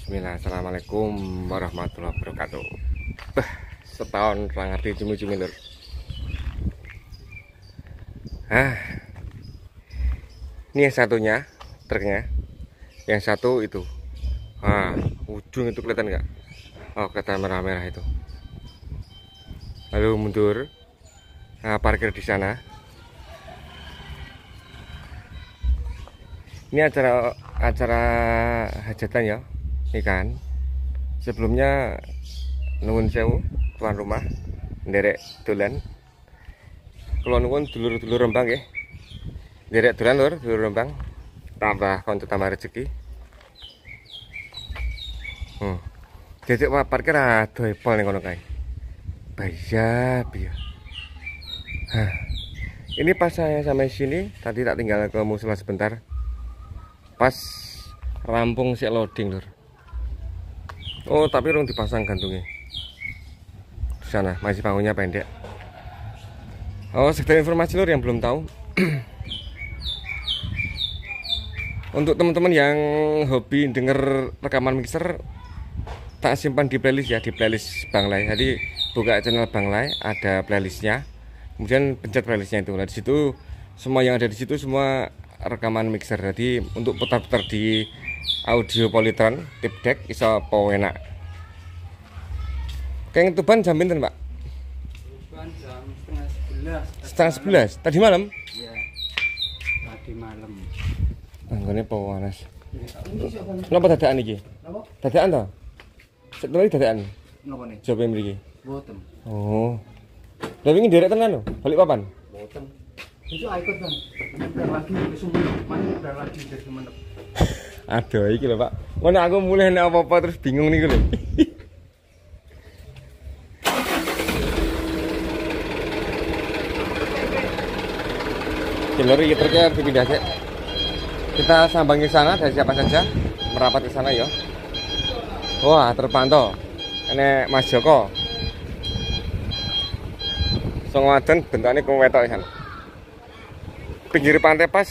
Bismillah, assalamualaikum warahmatullahi wabarakatuh. Setahun orang ngerti cumi-cumi lur. Ini yang satunya truknya, yang satu itu. Ujung itu kelihatan nggak? Oh, kelihatan merah-merah itu. Lalu mundur, parkir di sana. Ini acara hajatan ya, ini kan. Sebelumnya nuwun sewu tuan rumah nderek dolan. Kula nuwun dulur-dulur Rembang nggih. Nderek dolan lur, dulur Rembang. Tambah konco tambah rezeki. Dedek parkir aduh epol ning kono kae. Bayap ya. Ini pas saya sampai sini tadi tak tinggal ke musala sebentar. Pas rampung si loading lur. Oh tapi rung dipasang gantungnya di sana, masih bangunnya pendek. Oh sekedar informasi lur yang belum tahu. Untuk teman-teman yang hobi denger rekaman mixer, tak simpan di playlist ya, di playlist Bang Lai. Jadi buka channel Bang Lai, ada playlistnya. Kemudian pencet playlistnya itu. Nah di situ semua yang ada di situ semua rekaman mixer. Jadi untuk putar-putar di audio Polytron tip deck iso enak. Kayak tuban jam pinten, Pak? Tuban jam setengah 11. Tadi malam? Iya. Tadi malam. Anggone panas. Napa dadakan iki? Napa? Dadakan to? Setelah dadakan. Napa nih? Jobe mriki. Boten. Oh. Lah wingi nderek tenan lho, balik papan? Boten. Itu ikut kan. Udah lagi sumenep, udah lagi jadi sumenep. Aduh iki lho, Pak. Ngono aku mulih nek apa-apa terus bingung niku lho. Lur iki truknya dipindah sik. Kita sambang ke sana dari siapa saja merapat ke sana ya. Wah, terpantau. Ini Mas Joko. Song wadon bentukane kowe wetok kan. Pinggir pantai pas.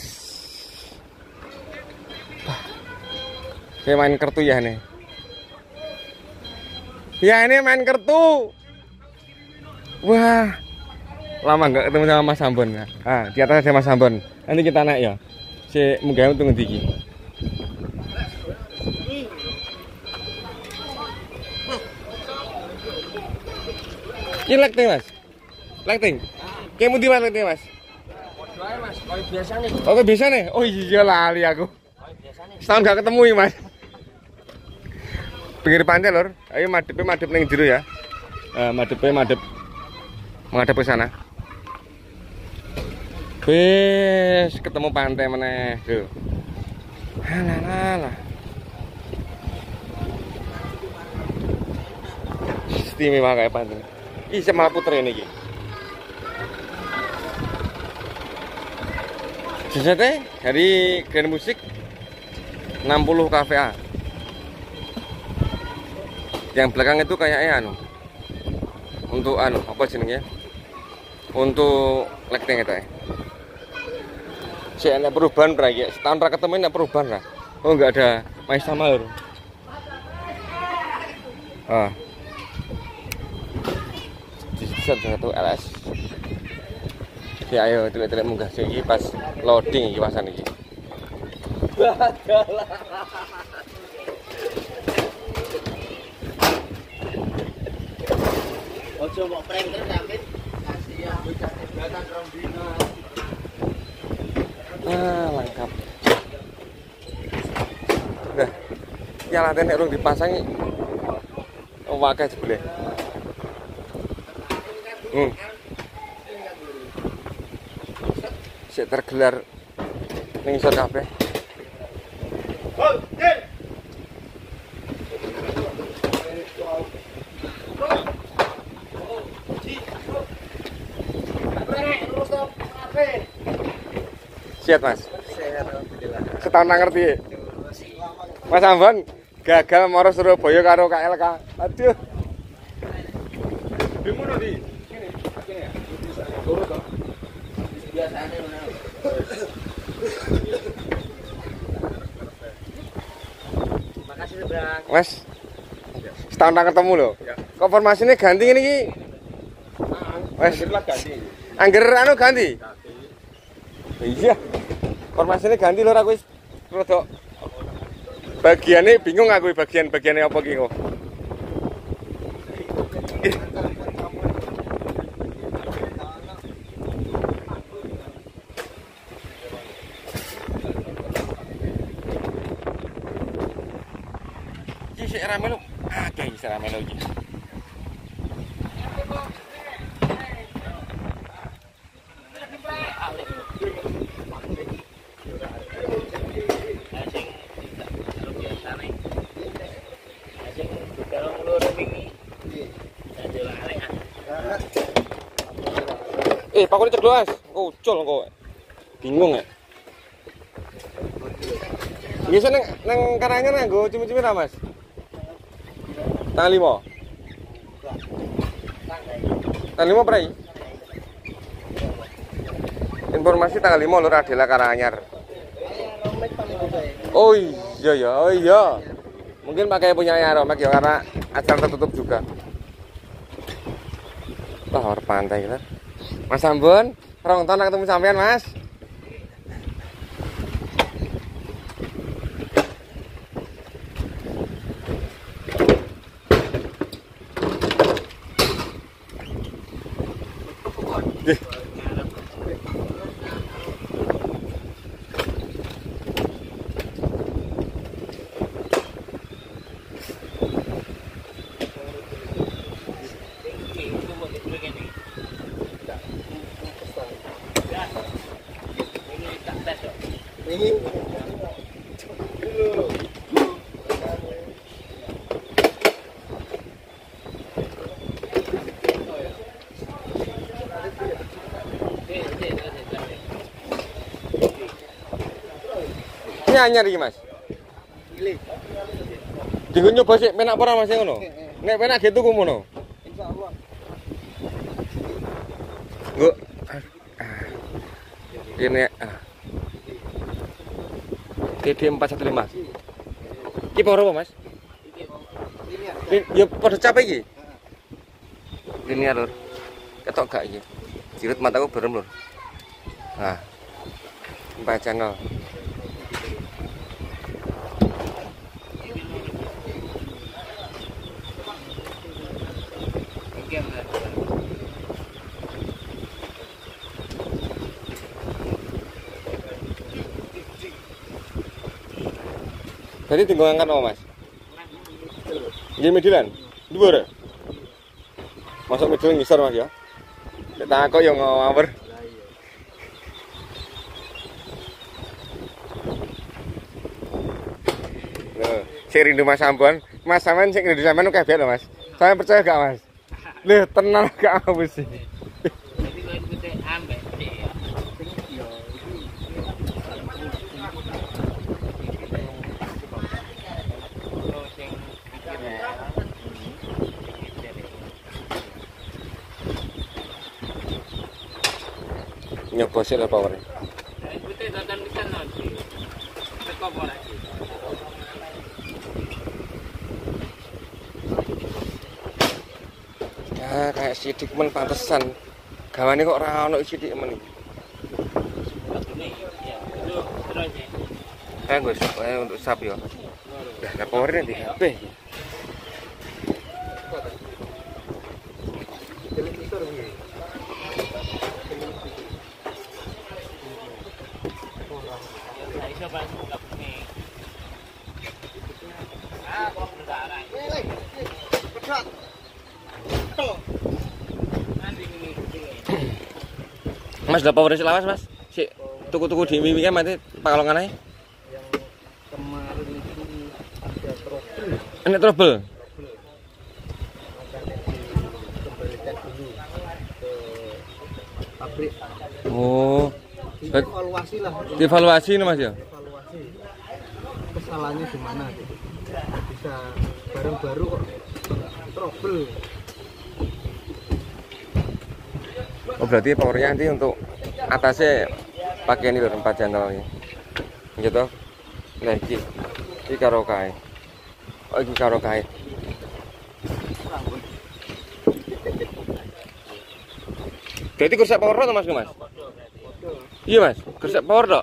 Kayak main kartu ya nih. Ya ini main kartu. Wah. Lama nggak ketemu sama Mas Ambon. Di atas ada Mas Ambon. Nanti kita naik ya. Si munggah untuk ngendi iki. Iki lighting, Mas. Lighting. Kayak mundi Mas lighting, Mas. Mas, kayak biasa nih. Oh, kayak biasa nih. Oh iya lali aku. Setahun gak ketemu ya, Mas. Pinggir pantai, Lur. Ayo madep ning jero ya. Madep menghadap ke sana. Wis ketemu pantai meneh, tuh. Halah. Istimewa kayak pantai. Ih, malah puter ini iki. Jajate dari Grand Musik 60 KVA. Yang belakang itu kayaknya untuk apa jenengnya? Untuk lighting itu ya. Si ada perubahan berarti setahun ra ketemu ada perubahan lah. Oh enggak ada mais sama lur. Satu LS. Ya ayo telek-telek munggah iki pas loading iki pasan iki. Ojo mbok prengker sampe kasihan bocah tebatan rong dino. Lengkap. Nah, ya lantai nek urung dipasangi. Wakai sebelah. Sik tergelar ning isor kabeh. Siap, Mas. Setahun nang ngerti. Mas Ambon gagal moro Surabaya karo KLK. Aduh. Demo di sini. Ya. Turun to. Biasane ngono. Mas, setahun tak ketemu loh. Kok formasinya ganti ini ki? Mas, angger anu ganti. Iya. Formasinya ganti lho aku wis rodok. Bagiannya bingung aku bagiannya apa ki kok. Iki rame lho. Akeh iki rame lho iki. Pakune cedhok, Mas. Ucul kok. Bingung ya. Biasa nang Karanganyar nganggo cumi-cumi ra, Mas? Tanggal 5. Tanggal 5 prai. Informasi tanggal 5 Lur Adela Karanganyar. Oh iya ya, oh iya. Mungkin pakai punya Aromek ya karena acara tertutup juga. Wah, pantai kita. Mas Ambon, rong tahun ketemu sampean, Mas. Ini anyar iki, Mas. Dienggo nyoba sik penak apa ora Mas ngono? Nek penak gitu ku ngono. Insyaallah. Nggo. Ini TD 415. Iki power apa, Mas? Ini ya pada capek iki. Ini ya, Lur. Ketok gak iki? Jirut mataku berem, Lur. Nah. 4 channel. Jadi tinggal ngangkat apa, Mas? Ini medilan? Dua. Masuk medilan ngisor, Mas ya? Tak kok yang ngawur. Loh, si rindu Mas Ambon. Mas sampean sing rindu sampean kabeh lho, Mas. Saya percaya gak, Mas? Lho, tenang gak aku sih. Nyoba sih lah powernya. Ya kayak sidik men pantesan. Gawane kok ora ono sidik men. Gue untuk sap ya. Lah powernya di HP. Mas, udah power selawas, Mas. Si tuku-tuku di Mimi kan mati Pakalongan aja. Yang kemarin itu ada trouble. Ini trouble. Kembalikan dulu ke pabrik. Oh. Evaluasi lah. Evaluasi nih, Mas ya. Evaluasi. Kesalahannya di mana gitu. Bisa barang baru kok trouble. Oh, berarti powernya nanti untuk atasnya pakai ini loh 4 channel ini. Gitu. Nah, iki karo kae. Oh iki karo kae. Berarti kursi power tok Mas, Mas? Iya Mas, kursi power tok.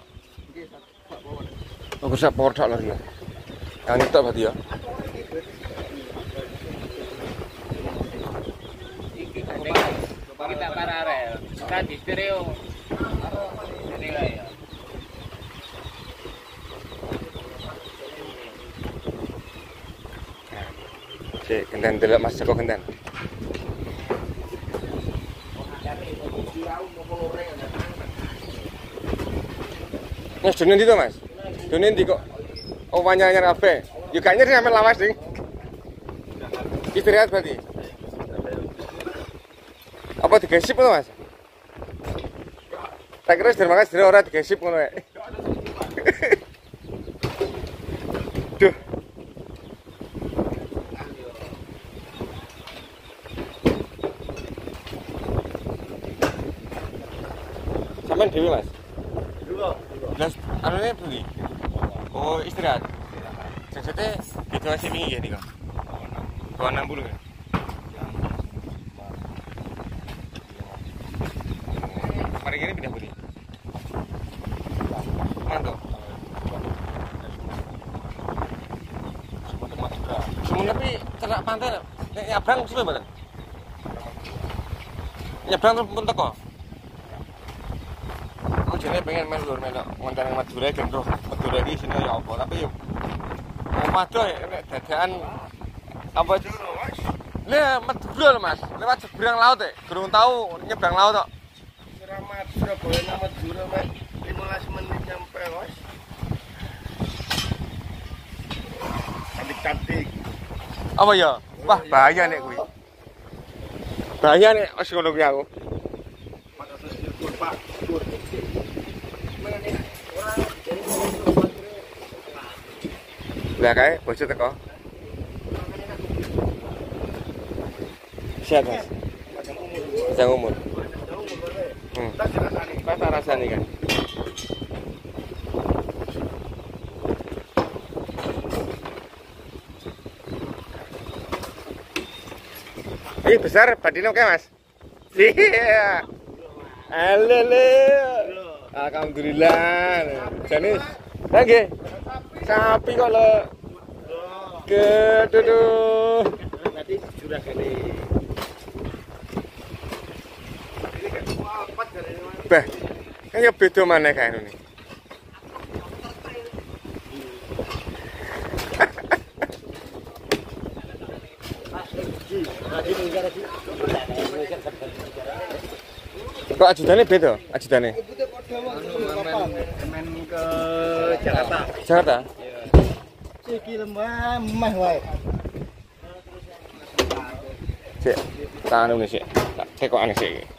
Oh, kursi power tok lho ya. Yang itu berarti ya. Kita paralel, kita di stereo. Stereo ya. Cek genten delok Mas Joko genten. Mas dunia ndi to Mas? Dunia ndi kok? Oh wanyanya apa? Ya kayaknya dia sampe lawas ding. Istirahat berarti. Apa digesip to Mas? Tak kira terima kasih ora digesip ngono ya. Duh. Sampeyan dhewe Mas. Belas anune beli. Oh, istirahat. Jaksete situasi wingi ya nika. 260 ya. Mari gini pindah beli. Mantap. Semun tapi cerak pantai nek nyabrang suwe mboten? Nyabrang pun teko. Aku jane pengen main lur melok ngonten Madura gen roh Madura iki sini ya apa tapi yo omah do nek dadakan apa Lah Madura lho Mas, lewat seberang laut durung tau nyebrang laut tok. Keramat Surabaya nang Madura mek 15 menit nyampe wis. Cantik-cantik. Apa ya? Wah, bahaya nek kuwi. Bahaya nek wis ngono kuwi aku. 400 kilo Pak. Lah kae bojo teko. Siap Mas. Panjang umur. Pas rasane kan. Ini besar badine oke Mas. Iya. Alele. Alhamdulillah. Jane nggih. Sapi kok lho. Keduduh. Nanti sudah kali. Bah. Kaya beda maneh kae ngene. Kok ajudane beda? Ajudane. Main ke Jakarta. Jakarta? Iki lembah meh wae. Sik, tak anu sik. Tak tekokane sik iki.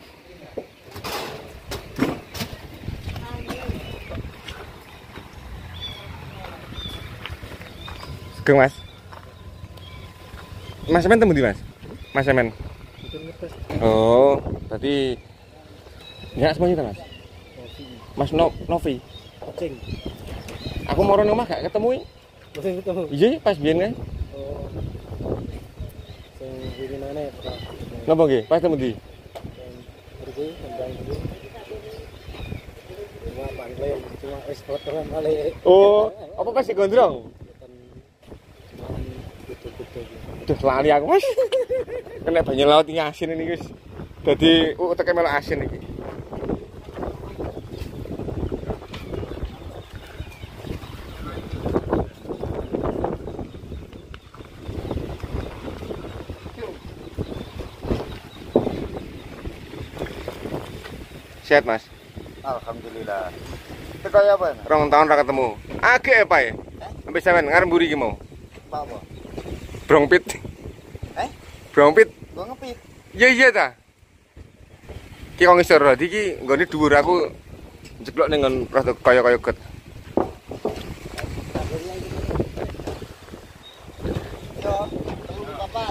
Sugeng Mas. Mas Semen temu ndi Mas? Mas Semen. Oh, berarti ya semuanya Mas. Mas Novi. Kucing. Aku mau nang omah gak ketemu. Kucing ketemu. Iya, pas biyen kan. Oh. Sing iki mana? Napa nggih? Pas temu ndi? Berku tembang iki. Cuma pangle, cuma wis kotoran kali. Oh, apa pas gondrong? Duh, lali aku Mas. Kena banyu laut iki asin ini guys. Dadi uteke melok asin iki. Sehat Mas. Alhamdulillah. Itu kaya apa? 2 tahun ra ketemu. Agek apa ya? Sampai sampean ngarep mburi iki mau. Pak apa? Brongpit. Brongpit. Gua ngepit. Iya ta. Ki kok ngisor dadi iki nggone dhuwur aku jeblok ning ngon rada kaya-kaya get. Yo, telu papat.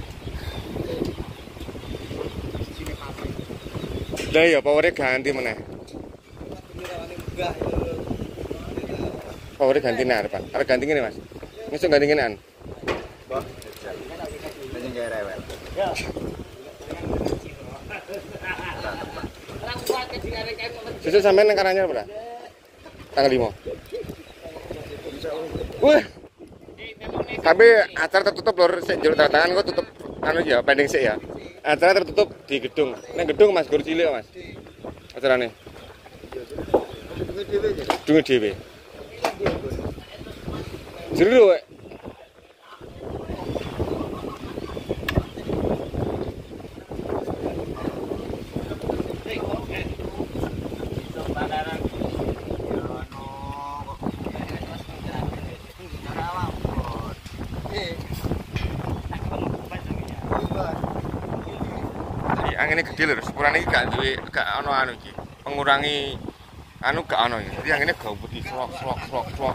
Lah ya powere ganti meneh. Powere ganti nang arepan. Arep ganti ngene Mas. Ngesuk ganti ngenean. sing rewel. Ya. Sesuk sampean nang Karanganyar ora? Tanggal 5. Wah. Tapi acara tertutup lur, sik njur tangan kok tutup anu ya, pending sik ya. Acara tertutup di gedung. Nang gedung Mas Gur cilik Mas. Acarane. Gedung dhewe. Jero wek. Angine gede lho, sepurane iki gak duwe gak ono anu iki. Pengurangi anu gak ono iki. Jadi angine gak putih slok.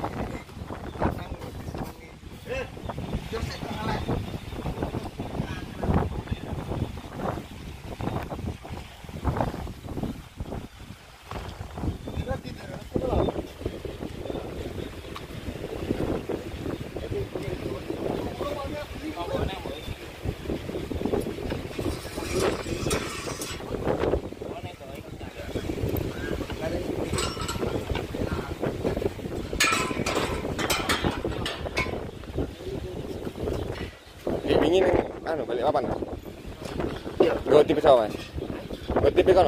Wingi ning anu balik papan. Go tipe sawas. Go tipe kono.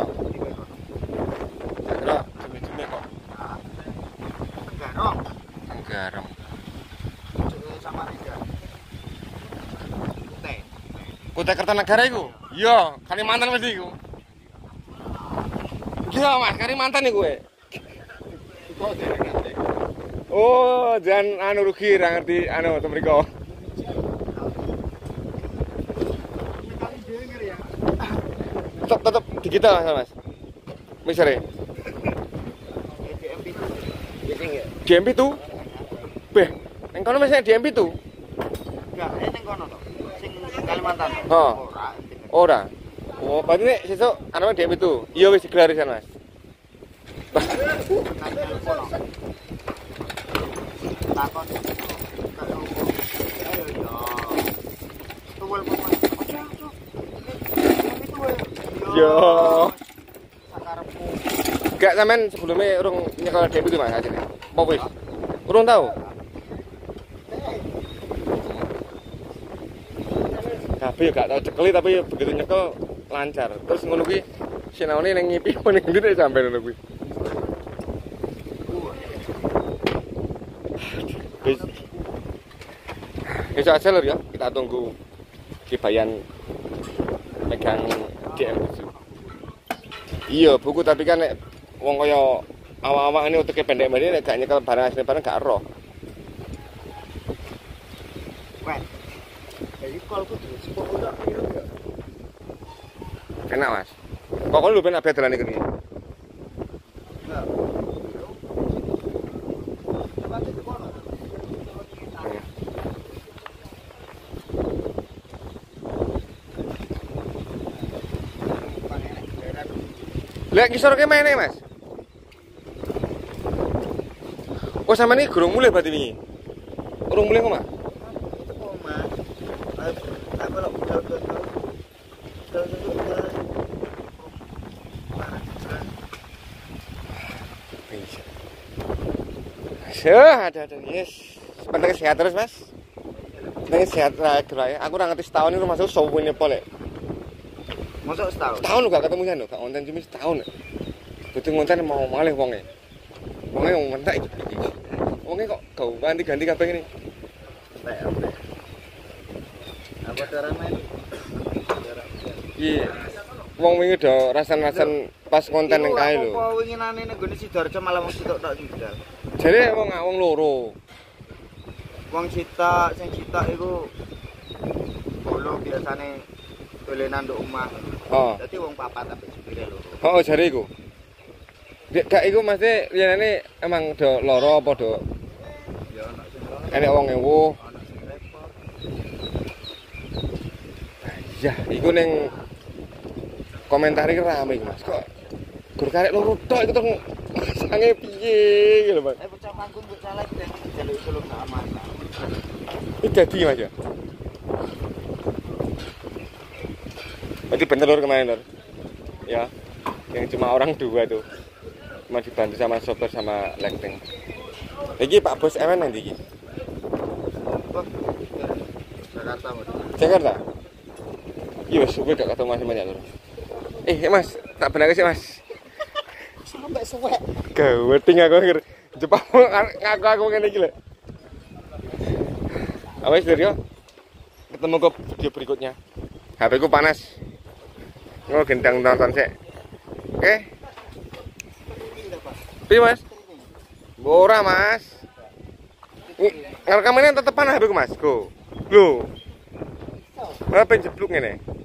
Kira cumi-cumi kok. Garam. Samarinda. Kutai Kertanegara iku? Iya, Kalimantan mesti iku. Iya, Mas, Kalimantan iku kowe. Oh, jangan anu rugi ra ngerti anu to mriko. Tetep digital Mas. Misere. DMP tuh. Beh, ning kono mesti DMP tuh. Enggak, ning kono to. Sing Kalimantan. Oh. Ora. Oh, berarti nek sesuk ana DMP tuh. Iya wis digelarisan Mas. Takon. Ayo yo. Tuwel pemain. Yo. Sakarepmu. Gak sampean sebelumnya urung nyekel DMP itu Mas ajene. Apa wis? Urung tahu. Tapi gak tau cekeli tapi begitu nyekel lancar. Terus ngono kuwi sinaone ning ngipi ning ndi nek sampe ngono kuwi. Besok aja lur ya, kita tunggu Kibayan megang DM. Iya, buku tapi kan nek wong kaya awak-awak ini uteke pendek-pendek nek gak nyekel barang asli barang gak ero. Wes. Jadi kalau kudu sepuluh udah piro enggak? Enak Mas. Pokoknya lu ben abe dalan iki. Enggak. Coba itu kono. Lek ngisor ke mene Mas. Oh sama ini gurung mulai berarti wingi. Urung mulai kok Mas? Itu kok Mas. Apa lo ada yes. Penting sehat terus Mas. Penting sehat ya. Aku ora ngerti setahun ini masuk sowene polek. Masuk setahun. Setahun gak ketemu kan gak konten cuma setahun. Betul konten mau malih wonge. Wonge mentek iki. Wonge kok gak ganti-ganti kabeh ngene. Apa cara main? Iya. Wong wingi do rasan-rasan pas konten ning kae lho. Apa winginane ning gone Sidoarjo malah wong sitok tok judal. Jare wong loro. Wong sitok sing sitok iku bolo biasane dolenan nduk omah. Oh. Dadi wong papat tapi supire loro. Oh, jare iku. Gak iku mesti liyane emang do loro apa do Ya ono sing enek wong ewu. ono sing repot. Ya, iku ning komentar iki rame Mas. Kok gur karek loro tok iku teng sange piye lho, Mas. Bocah manggung bocah lagi dan jaluk suluk sak aman. Iki dadi Mas ya. Berarti bener Lur kemarin Lur. Ya. Yang cuma orang 2 tuh. Cuma dibantu sama sopir sama lengteng. Iki Pak Bos ewen nanti iki. Jakarta, Mas. Jakarta. Iya wis kowe gak ketemu Mas banyak Lur. Mas, tak bener sih Mas. Sampai suwek. Gaweting aku ngir. Jepang ngaku ngene iki lho. Awes Lur yo. Ketemu ke video berikutnya. HP ku panas. Gendang nonton sik. Oke. Piye Mas? Ora Mas. Ngerekam ini tetepan HP ku Mas. Go. Lho. Apa jeblok ngene?